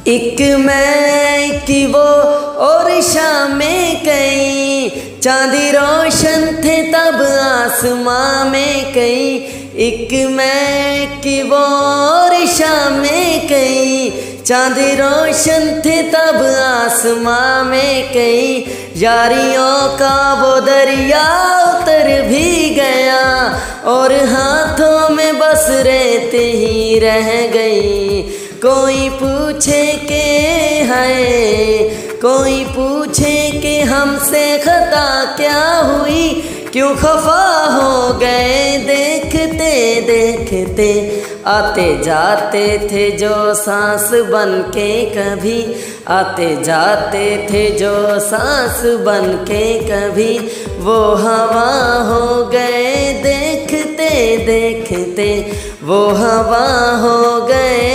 एक मैं कि वो और शामें कई, चांदी रोशन थे तब आसमां में कई। एक मैं कि वो और शामें कई, चांदी रोशन थे तब आसमां में कई। यारियों का वो दरिया उतर भी गया और हाथों में बस रेत ही रह गई। कोई पूछे के है, कोई पूछे कि हमसे खता क्या हुई, क्यों खफा हो गए देखते देखते। आते जाते थे जो सांस बन के कभी, आते जाते थे जो सांस बन के कभी, वो हवा हो गए देखते देखते, वो हवा हो गए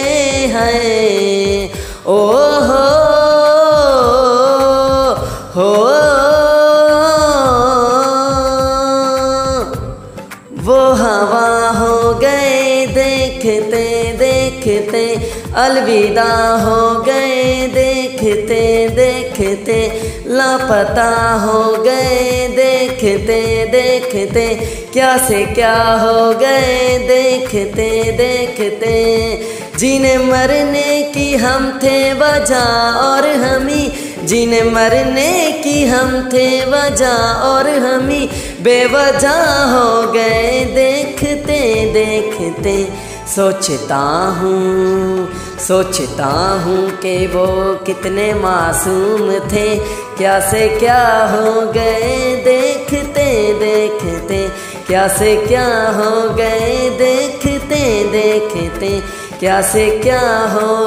हैं। ओ हो वो हवा हो गए देखते देखते, अलविदा हो गए देखते देखते, लापता हो गए देखते देखते, क्या से क्या हो गए देखते देखते। जीने मरने की हम थे वजह और हमी, जीने मरने की हम थे वजह और हमी बेवजह हो गए देखते देखते। सोचता हूँ कि वो कितने मासूम थे, क्या से क्या हो गए देखते देखते, क्या से क्या हो गए देखते देखते, क्या से क्या हो